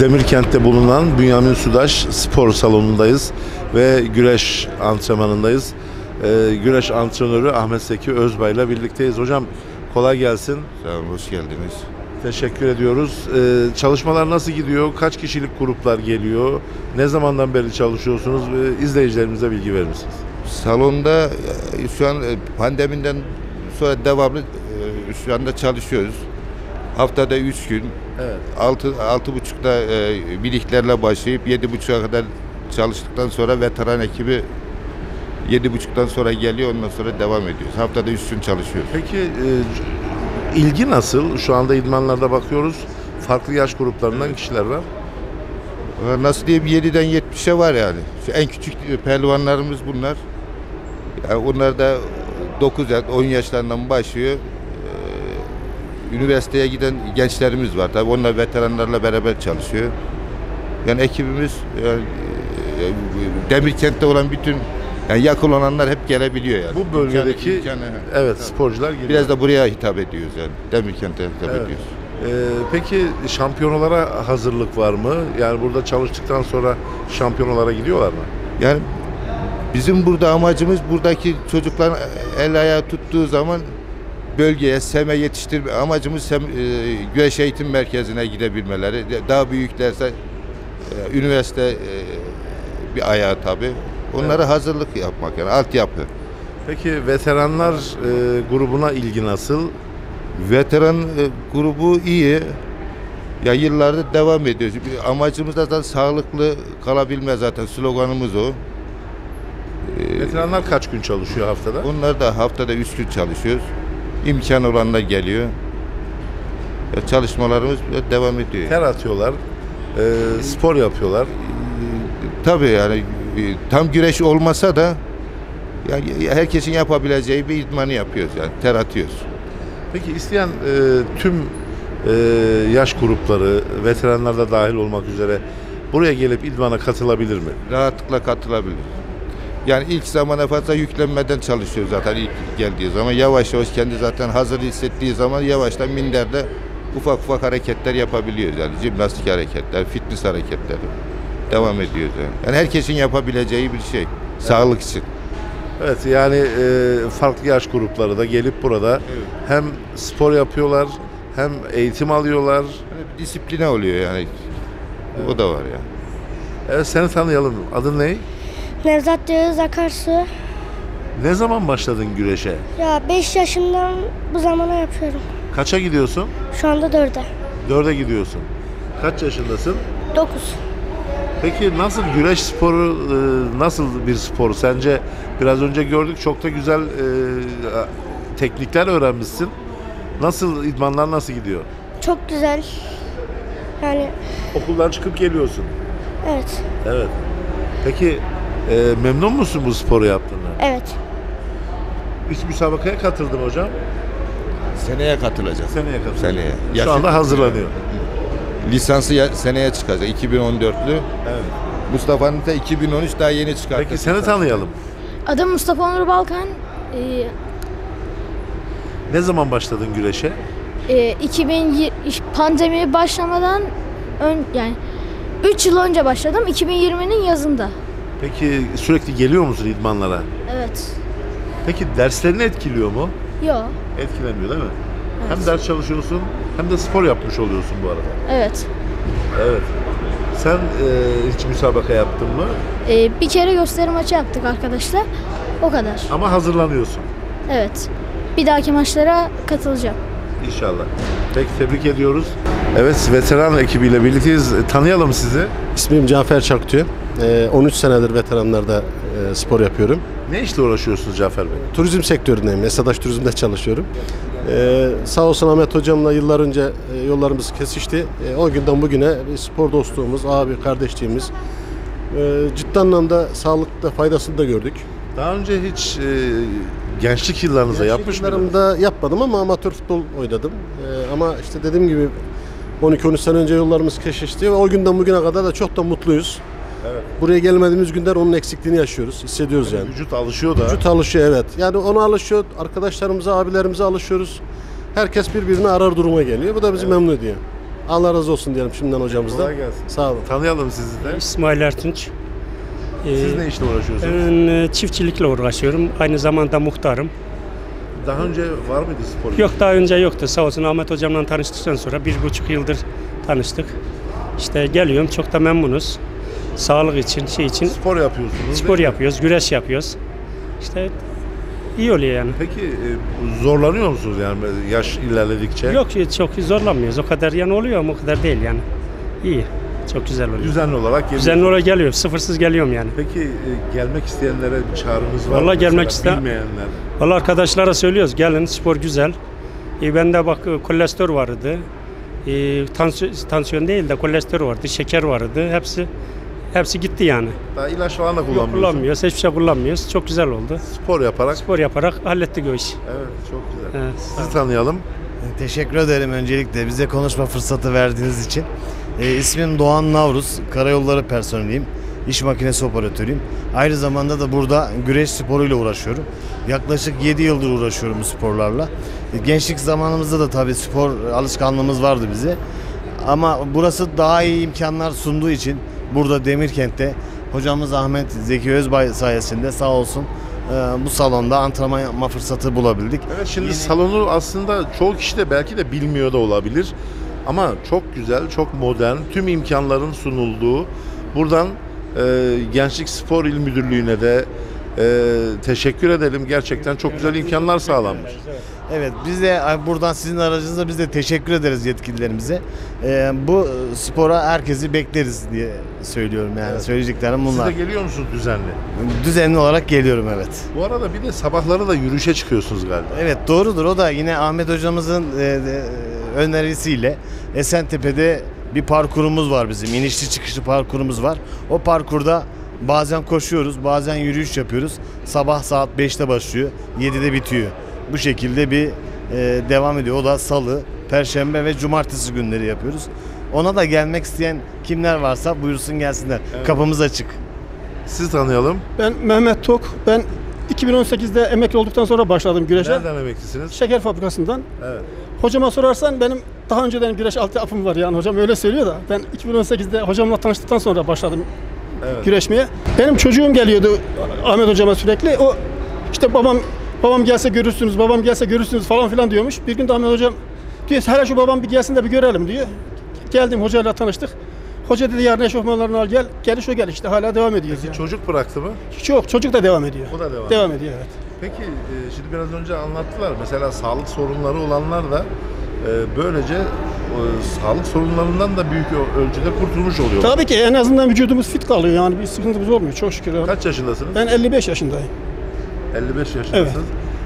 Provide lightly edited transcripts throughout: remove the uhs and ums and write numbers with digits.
Demirkent'te bulunan Bünyamin Sudaş Spor Salonu'ndayız ve güreş antrenmanındayız. Güreş antrenörü Ahmet Zeki Özbay ile birlikteyiz. Hocam kolay gelsin. Sağ olun, hoş geldiniz. Teşekkür ediyoruz. Çalışmalar nasıl gidiyor? Kaç kişilik gruplar geliyor? Ne zamandan beri çalışıyorsunuz? İzleyicilerimize bilgi verir misiniz? Salonda şu an pandemiden sonra devamlı şu anda çalışıyoruz. Haftada 3 gün. Evet. 6.30'da birliklerle başlayıp 7.30'a kadar çalıştıktan sonra veteran ekibi 7.30'dan sonra geliyor, ondan sonra devam ediyoruz. Haftada 3 gün çalışıyoruz. Peki ilgi nasıl? Şu anda idmanlarda bakıyoruz. Farklı yaş gruplarından kişiler var. Nasıl diyeyim, 7'den 70'e var yani. Şu en küçük pehlivanlarımız bunlar. Yani onlar da 9-10 yaşlarından başlıyor. Üniversiteye giden gençlerimiz var. Tabii onlar veteranlarla beraber çalışıyor. Yani ekibimiz Demirkent'te olan bütün yakın olanlar hep gelebiliyor yani. Bu bölgedeki evet sporcular geliyor. Biraz da buraya hitap ediyoruz yani. Demirkent'e hitap ediyoruz. Peki şampiyonalara hazırlık var mı? Yani burada çalıştıktan sonra şampiyonalara gidiyorlar mı? Yani bizim burada amacımız buradaki çocukların el ayağı tuttuğu zaman bölgeye SEM'e yetiştirme amacımız güreş eğitim merkezine gidebilmeleri. Daha büyüklerse üniversite bir ayağı tabii. Onlara hazırlık yapmak yani altyapı. Peki veteranlar grubuna ilgi nasıl? Veteran grubu iyi. Ya yıllardır devam ediyoruz. Amacımız da zaten sağlıklı kalabilme, zaten sloganımız o. Veteranlar kaç gün çalışıyor haftada? Onlar da haftada 3 gün çalışıyoruz. İmkan olanlar geliyor. Çalışmalarımız devam ediyor. Ter atıyorlar, spor yapıyorlar. Tabii yani tam güreş olmasa da yani herkesin yapabileceği bir idmanı yapıyoruz yani, ter atıyoruz. Peki isteyen tüm yaş grupları, veteranlar da dahil olmak üzere buraya gelip idmana katılabilir mi? Rahatlıkla katılabilir. Yani ilk zamana fazla yüklenmeden çalışıyor zaten ilk geldiği zaman. Yavaş yavaş kendi zaten hazır hissettiği zaman yavaştan minderde ufak ufak hareketler yapabiliyoruz yani. Jimnastik hareketler, fitness hareketleri devam ediyoruz yani. Yani herkesin yapabileceği bir şey. Sağlık için. Evet yani farklı yaş grupları da gelip burada hem spor yapıyorlar hem eğitim alıyorlar. Yani disipline oluyor yani. O da var yani. Evet, seni tanıyalım. Adın ne? Nevzat Yağız Akarsu. Ne zaman başladın güreşe? Ya 5 yaşından bu zamana yapıyorum. Kaça gidiyorsun? Şu anda 4'e. 4'e gidiyorsun. Kaç yaşındasın? 9. Peki nasıl güreş sporu, nasıl bir spor? Sence biraz önce gördük, çok da güzel teknikler öğrenmişsin. Nasıl, idmanlar nasıl gidiyor? Çok güzel. Yani Okuldan çıkıp geliyorsun. evet. Evet. Peki memnun musun bu sporu yaptığından? Evet. Hiç müsabakaya katıldın hocam. Seneye katılacak. Seneye katılacak. Seneye. Şu anda hazırlanıyor. Lisansı seneye çıkacak. 2014'lü. Evet. Mustafa'nın da 2013 daha yeni çıkarttı. Peki seni tanıyalım. Adım Mustafa Onur Balkan. Ne zaman başladın güreşe? 2020 pandemi başlamadan yani 3 yıl önce başladım. 2020'nin yazında. Peki sürekli geliyor musun idmanlara? Evet. Peki derslerini etkiliyor mu? Yo. Etkilemiyor değil mi? Evet. Hem ders çalışıyorsun hem de spor yapmış oluyorsun bu arada. Evet. Evet. Sen hiç müsabaka yaptın mı? Bir kere gösteri maçı yaptık arkadaşlar. O kadar. Ama hazırlanıyorsun. Evet. Bir dahaki maçlara katılacağım. İnşallah. Peki tebrik ediyoruz. Evet, veteran ekibiyle birlikteyiz. Tanıyalım sizi. İsmim Cafer Çaktüye. 13 senedir veteranlarda spor yapıyorum. Ne işle uğraşıyorsunuz Cafer Bey? Turizm sektöründeyim. Esadaş Turizm'de çalışıyorum. Sağ olsun Ahmet Hocam'la yıllar önce yollarımız kesişti. O günden bugüne bir spor dostluğumuz, abi kardeşliğimiz. Ciddi anlamda sağlıkta faydasını da gördük. Daha önce hiç gençlik yıllarınızda yapmış mıydınız? Yıllarımda yapmadım ama amatör futbol oynadım. Ama işte dediğim gibi 12-13 sene önce yollarımız kesişti ve o günden bugüne kadar da çok da mutluyuz. Evet. Buraya gelmediğimiz günler onun eksikliğini yaşıyoruz, hissediyoruz yani. Vücut alışıyor da. Vücut alışıyor, evet. Yani ona alışıyor, arkadaşlarımıza, abilerimize alışıyoruz. Herkes birbirini arar duruma geliyor. Bu da bizi memnun ediyor. Allah razı olsun diyelim şimdiden hocamızdan. Kolay gelsin. Sağ olun. Tanıyalım sizi de. İsmail Ertunç. Siz ne işle uğraşıyorsunuz? Ben çiftçilikle uğraşıyorum. Aynı zamanda muhtarım. Daha önce var mıydı spor? Yok, daha önce yoktu. Sağ olsun Ahmet hocamla tanıştıktan sonra 1,5 yıldır tanıştık. İşte geliyorum, çok da memnunuz. Sağlık için, Spor yapıyorsunuz. spor değil mi? yapıyoruz, güreş yapıyoruz. İşte iyi oluyor yani. Peki zorlanıyor musunuz yani yaş ilerledikçe? Yok, çok zorlanmıyoruz. O kadar yani oluyor ama o kadar değil yani. İyi, çok güzel oluyor. Düzenli olarak geliyorsunuz. Düzenli olarak geliyorum, sıfırsız geliyorum yani. Peki gelmek isteyenlere bir çağrınız var mı? Vallahi gelmek Mesela isteyen- bilmeyenler. Vallahi arkadaşlara söylüyoruz, gelin, spor güzel. Bende bak kolesterol vardı. Tansiyon değil de kolesterol vardı, şeker vardı. Hepsi gitti yani. Daha ilaç falan da Yok, kullanmıyorsunuz. kullanmıyoruz, hiçbir şey kullanmıyoruz. Çok güzel oldu. Spor yaparak. Spor yaparak hallettik o işi. Evet, çok güzel. Evet. Sizi tanıyalım. Teşekkür ederim öncelikle bize konuşma fırsatı verdiğiniz için. İsmim Doğan Navruz, karayolları personeliyim. İş makinesi operatörüyüm. Aynı zamanda da burada güreş sporuyla uğraşıyorum. Yaklaşık 7 yıldır uğraşıyorum bu sporlarla. Gençlik zamanımızda da tabii spor alışkanlığımız vardı bize. Ama burası daha iyi imkanlar sunduğu için burada Demirkent'te hocamız Ahmet Zeki Özbay sayesinde sağ olsun bu salonda antrenman yapma fırsatı bulabildik. Evet, şimdi salonu aslında çoğu kişi de belki de bilmiyor da olabilir. Ama çok güzel, çok modern, tüm imkanların sunulduğu. Buradan Gençlik Spor İl Müdürlüğü'ne de teşekkür edelim. Gerçekten çok güzel imkanlar sağlanmış. Evet, biz de buradan sizin aracınızda biz de teşekkür ederiz yetkililerimize. Bu spora herkesi bekleriz diye söylüyorum yani. Söyleyeceklerim Siz bunlar. de geliyor musunuz düzenli? Düzenli olarak geliyorum, evet. Bu arada bir de sabahları da yürüyüşe çıkıyorsunuz galiba. Evet, doğrudur. O da yine Ahmet hocamızın önerisiyle Esentepe'de bir parkurumuz var bizim. İnişli çıkışlı parkurumuz var. O parkurda bazen koşuyoruz, bazen yürüyüş yapıyoruz. Sabah saat 5'te başlıyor, 7'de bitiyor. Bu şekilde bir devam ediyor. O da salı, perşembe ve cumartesi günleri yapıyoruz. Ona da gelmek isteyen kimler varsa buyursun gelsinler. Evet. Kapımız açık. Sizi tanıyalım. Ben Mehmet Tok. Ben 2018'de emekli olduktan sonra başladım güreşe. Nereden emeklisiniz? Şeker fabrikasından. Evet. Hocama sorarsan benim daha önceden güreş altyapım var yani hocam öyle söylüyor da. Ben 2018'de hocamla tanıştıktan sonra başladım Evet. güreşmeye. Benim çocuğum geliyordu Ahmet hocama sürekli. O işte babam gelse görürsünüz, babam gelse görürsünüz falan filan diyormuş. Bir gün de Ahmet hocam diyor hele şu babam bir gelsin de bir görelim diyor. Geldim hocayla tanıştık. Hoca dedi yarın eşofmanlarını al gel. Geliş o gel işte hala devam ediyoruz yani. Çocuk bıraktı mı? Çocuk da devam ediyor. O da devam Devam ediyor evet. Peki şimdi biraz önce anlattılar. Mesela sağlık sorunları olanlar da böylece sağlık sorunlarından da büyük ölçüde kurtulmuş oluyor. Tabii ki en azından vücudumuz fit kalıyor yani bir sıkıntımız olmuyor çok şükür. Kaç yaşındasınız? Ben 55 yaşındayım. 55 yaşındasınız.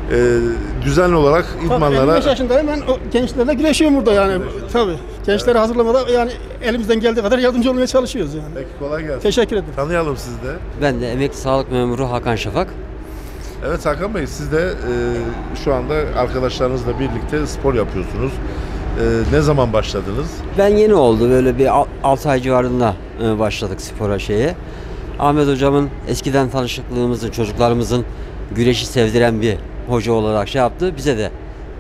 Düzenli olarak Tabii idmanlara... 55 yaşındayım ben o gençlerle güreşiyorum burada yani. Tabii. Gençleri hazırlamada yani elimizden geldiği kadar yardımcı olmaya çalışıyoruz yani. Peki kolay gelsin. Teşekkür ederim. Tanıyalım sizi de. Ben de emekli sağlık memuru Hakan Şafak. Evet Hakan Bey, siz de şu anda arkadaşlarınızla birlikte spor yapıyorsunuz. Ne zaman başladınız? Ben yeni oldu, böyle bir 6 ay civarında başladık spora şeye. Ahmet hocamın eskiden tanışıklığımızın, çocuklarımızın güreşi sevdiren bir hoca olarak şey yaptı. Bize de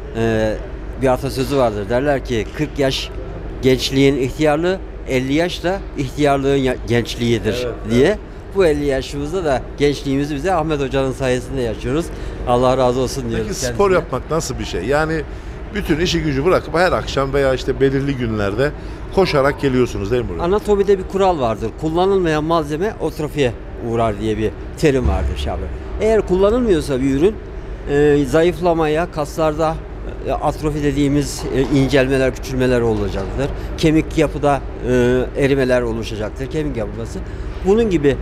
bir atasözü vardır. Derler ki 40 yaş gençliğin ihtiyarlığı, 50 yaş da ihtiyarlığın gençliğidir Evet, diye. Bu 50 yaşımızda da gençliğimizi bize Ahmet hocanın sayesinde yaşıyoruz. Allah razı olsun diyoruz. Peki spor kendisine. yapmak nasıl bir şey? Yani bütün işi gücü bırakıp her akşam veya işte belirli günlerde koşarak geliyorsunuz değil mi buraya? Anatomide bir kural vardır. Kullanılmayan malzeme atrofiye uğrar diye bir terim vardır Şabi. Eğer kullanılmıyorsa bir ürün zayıflamaya, kaslarda atrofi dediğimiz incelmeler, küçülmeler olacaktır. Kemik yapıda erimeler oluşacaktır. Kemik yapısı. Bunun gibi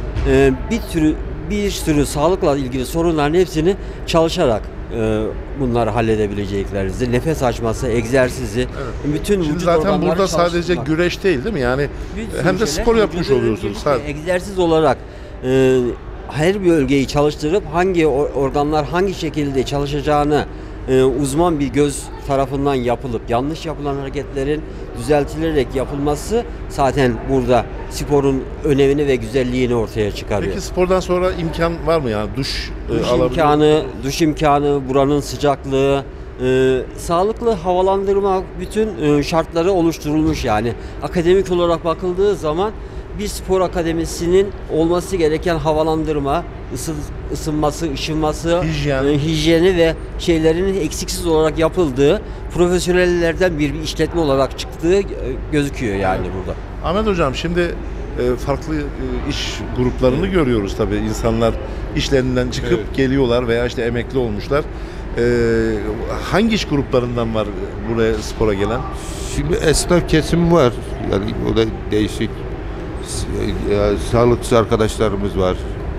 bir sürü sağlıkla ilgili sorunların hepsini çalışarak bunları halledebileceklerinizi, nefes açması, egzersizi, bütün Şimdi vücut zaten organları burada sadece çalıştırmak. güreş değil mi? Yani Bir sürü hem de şeyler spor yapmış vücudun oluyorsunuz. öncelikle Sadece. egzersiz olarak her bir bölgeyi çalıştırıp hangi organlar hangi şekilde çalışacağını uzman bir göz tarafından yapılıp yanlış yapılan hareketlerin düzeltilerek yapılması zaten burada sporun önemini ve güzelliğini ortaya çıkarıyor. Peki spordan sonra imkan var mı yani duş alabiliyor musunuz? Duş imkanı, buranın sıcaklığı, Sağlıklı havalandırma bütün şartları oluşturulmuş yani. Akademik olarak bakıldığı zaman bir spor akademisinin olması gereken havalandırma, ısınması, ışınması, hijyeni ve şeylerin eksiksiz olarak yapıldığı, profesyonellerden bir işletme olarak çıktığı gözüküyor yani burada. Ahmet Hocam, şimdi farklı iş gruplarını görüyoruz tabii. İnsanlar işlerinden çıkıp geliyorlar veya işte emekli olmuşlar. Hangi iş gruplarından var buraya spora gelen? Şimdi esnaf kesim var. Yani o da değişik. Sağlıkçı arkadaşlarımız var.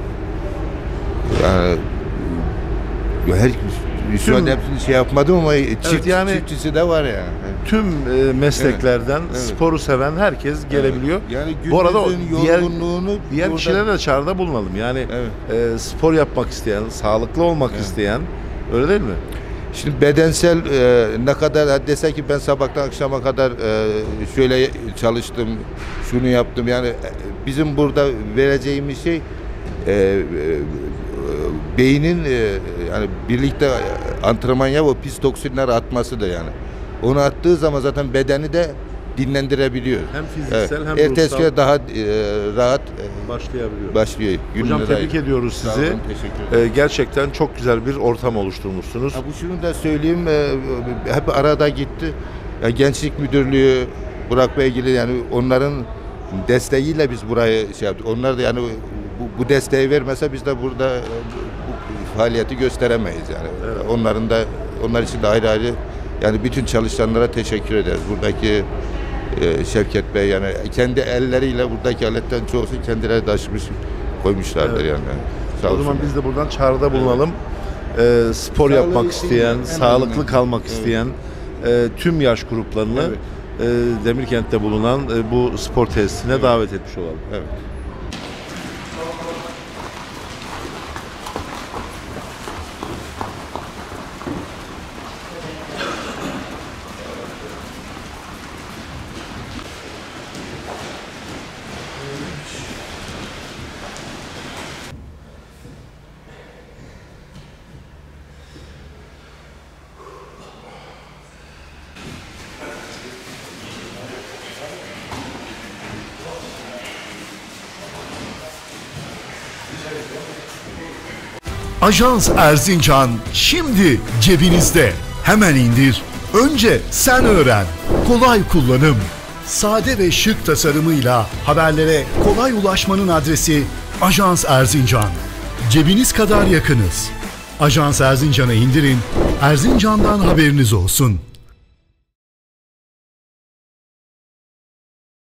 Yani şu an hepsini şey yapmadım ama çiftçisi de var yani. Tüm mesleklerden sporu seven herkes gelebiliyor. Yani bu arada diğer diğer kişilere de çağrıda bulunalım. Yani spor yapmak isteyen, sağlıklı olmak isteyen, öyle değil mi? Şimdi bedensel ne kadar desek ki ben sabahtan akşama kadar şöyle çalıştım, şunu yaptım. Yani bizim burada vereceğimiz şey beynin yani birlikte antrenman yap, o pis toksinler atması da yani. Onu attığı zaman zaten bedeni de dinlendirebiliyor. Hem fiziksel hem ertesi ruhsal daha rahat başlıyor. Hocam tebrik ediyoruz sizi. Sağ olun, teşekkür ederim. Gerçekten çok güzel bir ortam oluşturmuşsunuz. Şunu da söyleyeyim, hep arada gitti. Ya, Gençlik Müdürlüğü, Burak Beygili, yani onların desteğiyle biz burayı şey yaptık. Onlar da yani bu desteği vermese biz de burada bu faaliyeti gösteremeyiz yani. Evet. Onlar için de ayrı ayrı yani bütün çalışanlara teşekkür ederiz. Buradaki Şevket Bey yani kendi elleriyle buradaki aletten çoğusunu kendileri taşımış koymuşlardır yani. Sağ o zaman biz de buradan çağrıda bulunalım. Spor yapmak isteyen, sağlıklı kalmak isteyen tüm yaş gruplarını Demirkent'te bulunan bu spor tesisine davet etmiş olalım. Evet. Ajans Erzincan şimdi cebinizde. Hemen indir. Önce sen öğren. Kolay kullanım. Sade ve şık tasarımıyla haberlere kolay ulaşmanın adresi Ajans Erzincan. Cebiniz kadar yakınız. Ajans Erzincan'ı indirin. Erzincan'dan haberiniz olsun.